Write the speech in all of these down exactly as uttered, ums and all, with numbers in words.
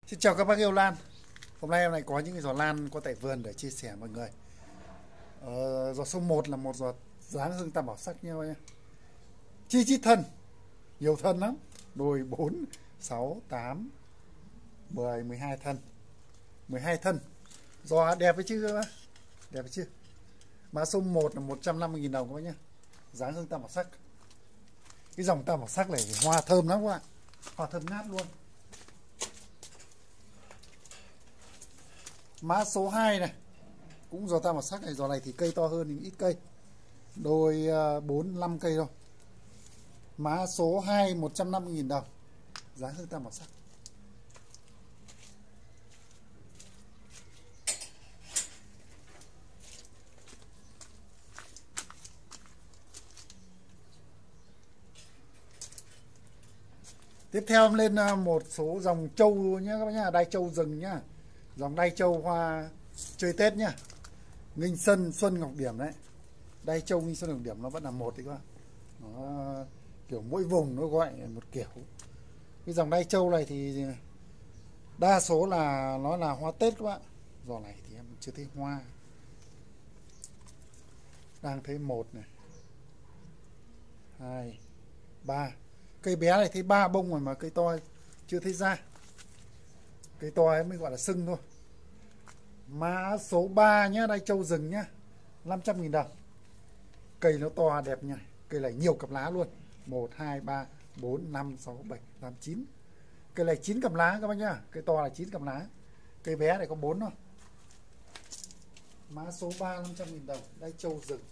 Xin chào các bác yêu lan. Hôm nay em lại có những cái giò lan có tại vườn để chia sẻ mọi người. Ờ, giò số một là một giò dáng hương tam bảo sắc nha các bác nhé. Chi chít thân, nhiều thân lắm. Đồi bốn, sáu, tám, mười, mười hai thân. mười hai thân. Giò đẹp với chứ các bác. Đẹp với chứ. Mã số một là một trăm năm mươi nghìn đồng các bác nhé. Dáng hương tam bảo sắc. Cái dòng tam bảo sắc này thì hoa thơm lắm các bạn. Hoa thơm ngát luôn. Mã số hai này cũng giò tam bảo sắc này. Giò này thì cây to hơn nhưng ít cây, đôi bốn năm cây thôi. Mã số hai một trăm năm mươi nghìn đồng, giá hương tam bảo sắc. Tiếp theo em lên một số dòng trâu nhé các bác nhá, đai trâu rừng nhá. Dòng đai trâu hoa chơi Tết nhá. Nghinh Xuân, Xuân Ngọc Điểm đấy. Đai trâu Nghinh Xuân Ngọc Điểm nó vẫn là một đấy các bạn. Nó kiểu mỗi vùng nó gọi một kiểu. Cái dòng đai trâu này thì đa số là nó là hoa Tết các bạn. Giò này thì em chưa thấy hoa. Đang thấy một này, hai, ba. Cây bé này thấy ba bông rồi mà cây to chưa thấy ra. Cây to ấy mới gọi là sưng thôi. Mã số ba nhá, đai trâu rừng nhá, năm trăm nghìn đồng. Cây nó to đẹp nha. Cây này nhiều cặp lá luôn. một, hai, ba, bốn, năm, sáu, bảy, tám, chín. Cây này chín cặp lá các bác nhá. Cây to là chín cặp lá. Cây bé này có bốn thôi. Mã số ba năm trăm nghìn đồng, đai trâu rừng.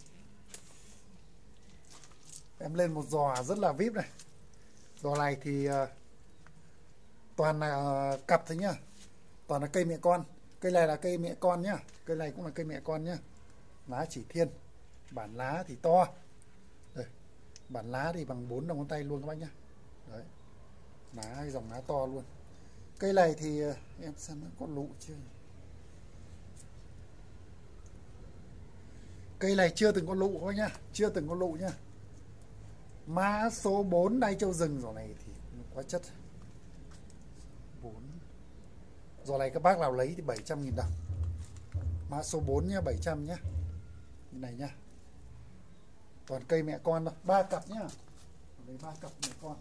Em lên một giò rất là vip này. Giò này thì uh, toàn là uh, cặp thôi nhá. Toàn là cây mẹ con. Cây này là cây mẹ con nhá. Cây này cũng là cây mẹ con nhá. Lá chỉ thiên. Bản lá thì to. Đây. Bản lá thì bằng bốn đầu ngón tay luôn các bác nhá. Đấy. Lá dòng lá to luôn. Cây này thì uh, em xem nó có lụ chưa. Cây này chưa từng có lụ các bác nhá. Chưa từng có lụ nhá. Mã số bốn đai trâu rừng. Giò này thì quá chất. bốn. Giò này các bác nào lấy thì bảy trăm nghìn đồng. Mã số bốn nhá, bảy trăm nhá. Như này nhá. Toàn cây mẹ con thôi, ba cặp nhá. Lấy ba cặp mẹ con.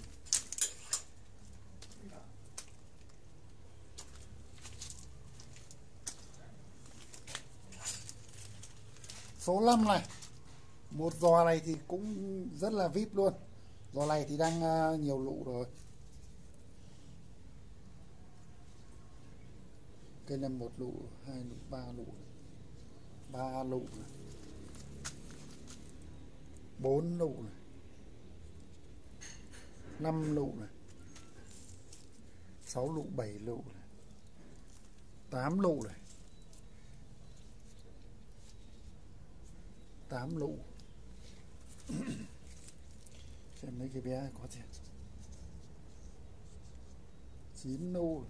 Số năm này. Một giò này thì cũng rất là vip luôn. Giò này thì đang uh, nhiều lụ rồi. Cây này một lụ, hai lụ, ba lụ. Ba lụ này. Bốn lụ này. Năm lụ này. Sáu lụ, bảy lụ này. Tám lụ này. Tám lụ. Xem mấy cái bé có thể. Chín lụ.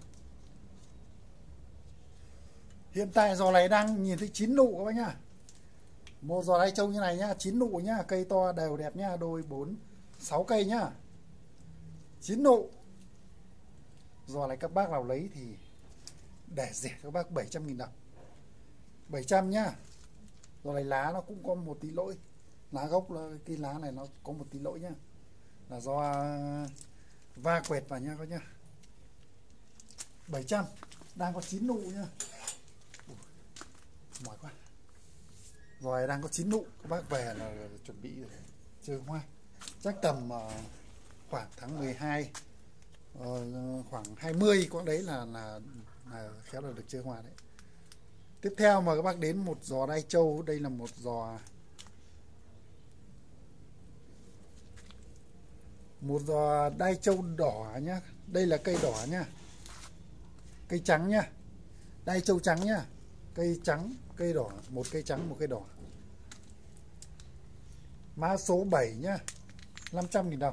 Hiện tại giò này đang nhìn thấy chín nụ các bác nhá. Một giò đai trâu như này nhá, chín nụ nhá, cây to đều đẹp nhá, đôi bốn, sáu cây nhá. chín nụ. Giò này các bác nào lấy thì để rẻ cho các bác bảy trăm nghìn đồng. bảy trăm nhá. Giò này lá nó cũng có một tí lỗi. Lá gốc là cái lá này nó có một tí lỗi nhá. Là do va quẹt vào nhá các nhá. bảy trăm. Đang có chín nụ nhá. Mỏi quá. Rồi đang có chín nụ. Các bác về là chuẩn bị chơi hoa. Chắc tầm uh, khoảng tháng mười hai, uh, khoảng hai mươi có đấy là, là, là khéo là được chơi hoa đấy. Tiếp theo mời các bác đến một giò đai trâu. Đây là một giò Một giò đai trâu đỏ nhá. Đây là cây đỏ nhá. Cây trắng nhá. Đai trâu trắng nhá. Cây trắng, cây đỏ, một cây trắng, một cây đỏ. Mã số bảy nhá, năm trăm nghìn đồng.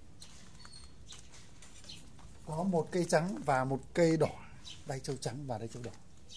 Có một cây trắng và một cây đỏ. Đai trâu trắng và đai trâu đỏ.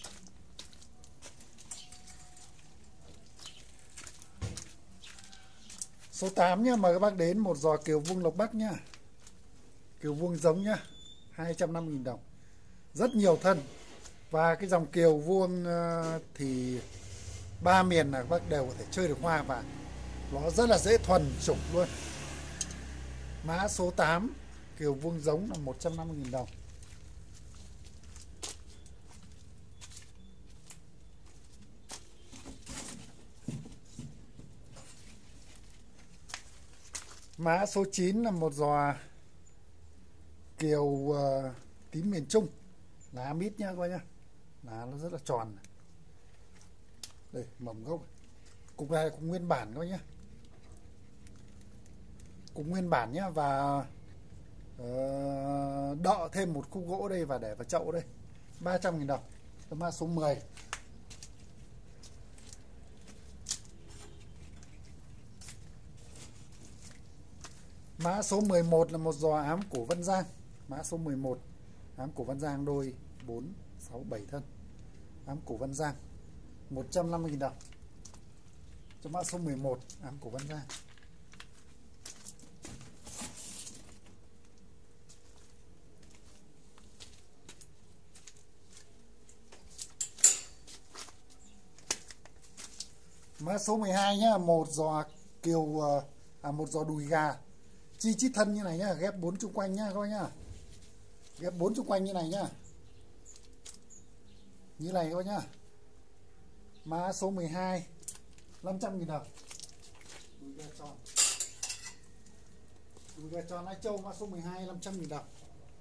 Số tám nhá, mời các bác đến một giò kiều vuông Lộc Bắc nhá. Kiều vuông giống nhá, hai trăm năm mươi nghìn đồng. rất nhiều thân. Và cái dòng kiều vuông thì ba miền là các bác đều có thể chơi được hoa, và nó rất là dễ thuần chủng luôn. Mã số tám kiều vuông giống là một trăm năm mươi nghìn đồng. Mã số chín là một giò kiều uh, tím miền Trung, lá mít nhá các bác nhá, lá nó rất là tròn. Đây mầm gốc, cục này cũng nguyên bản các bác nhá, cũng nguyên bản nhá. Và uh, đọ thêm một khúc gỗ đây và để vào chậu đây, ba trăm nghìn đồng. Mã số mười. Mã số mười một là một giò ám cổ Văn Giang. Mã số mười một ám cổ Văn Giang đôi bốn, sáu, bảy thân. Ám cổ Văn Giang một trăm năm mươi nghìn đồng. Cho mã số mười một ám cổ Văn Giang. Mã số mười hai nhá, một giò kiều à một giò đùi gà chi chít thân như này nhá, ghép bốn chung quanh nhá các bác nhá. Ghép bốn chung quanh như này nhá. Như này các bác nhá. Mã số mười hai năm trăm nghìn đồng. Đùi gà tròn. Đùi gà tròn Lai Châu mã số mười hai năm trăm nghìn đồng.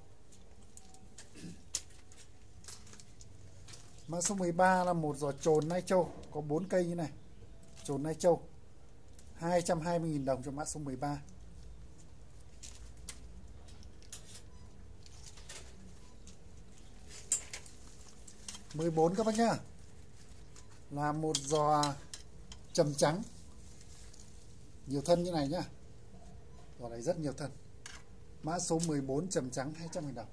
Mã số mười ba là một giò trồn Lai Châu có bốn cây như này. Trồn Lai Châu hai trăm hai mươi nghìn đồng cho mã số mười ba. mười bốn các bác nhá, là một giò trầm trắng nhiều thân như này nhá. Giò này rất nhiều thân. Mã số mười bốn trầm trắng hai trăm nghìn đồng.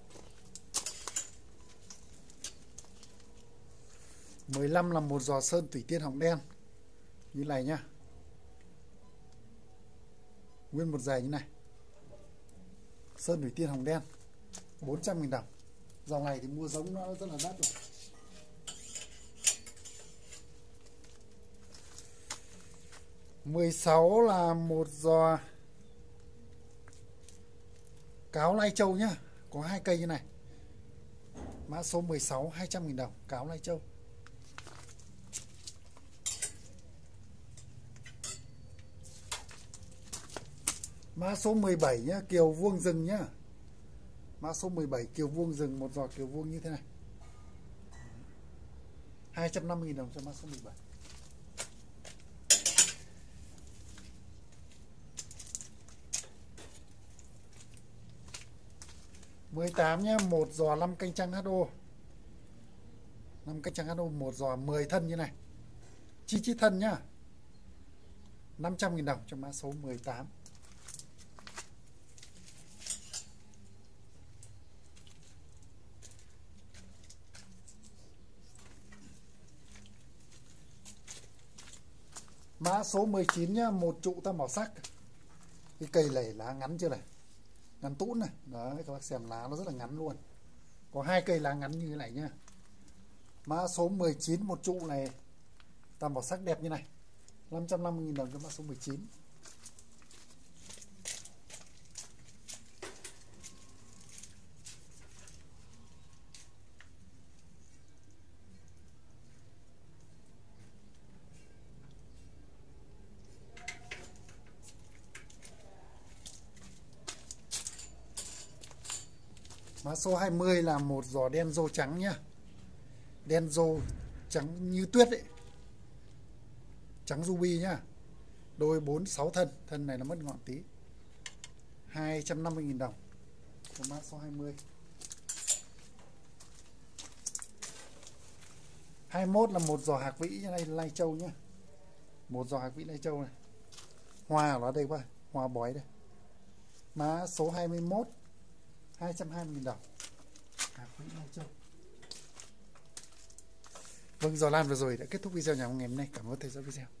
mười lăm là một giò sơn Thủy Tiên hồng đen như này nhá. Nguyên một dải như này. Sơn Thủy Tiên hồng đen bốn trăm nghìn đồng. Dòng này thì mua giống nó rất là đắt rồi. mười sáu là một giò cáo Lai Châu nhá, có hai cây như này. Mã số mười sáu hai trăm nghìn đồng, cáo Lai Châu. Mã số mười bảy nhá, kiều vuông rừng nhá. Mã số mười bảy kiều vuông rừng, một giò kiều vuông như thế này. hai trăm năm mươi nghìn đồng cho mã số mười bảy. mười tám nhá, một giò năm canh trắng hát o. năm canh trắng hát o một giò mười thân như này. Chi chít thân nhá. năm trăm nghìn đồng cho mã số mười tám. Mã số mười chín nhá, một trụ tam bảo sắc. Cái cây này lá ngắn chưa này, ngắn tũn này. Đấy các bác xem lá nó rất là ngắn luôn. Có hai cây lá ngắn như thế này nhá. Mã số mười chín một trụ này tam bảo sắc đẹp như này, năm trăm năm mươi nghìn đồng cho mã số mười chín. Mã số hai mươi là một giò đen rô trắng nhá. Đen rô trắng như tuyết ấy. Trắng ruby nhá. Đôi bốn sáu thân, thân này nó mất ngọn tí. hai trăm năm mươi nghìn đồng cho mã số hai mươi. hai mươi mốt là một giò hạc vĩ như này, Lai Châu nhá. Một giò hạc vĩ Lai Châu này. Hoa ở đây quá, hoa bói đây. Mã số hai mươi mốt hai trăm hai mươi nghìn đồng. Hạc vĩ Lai Châu. Vâng, giò lan vừa rồi đã kết thúc video nhà ngày hôm nay. Cảm ơn thầy dẫn video.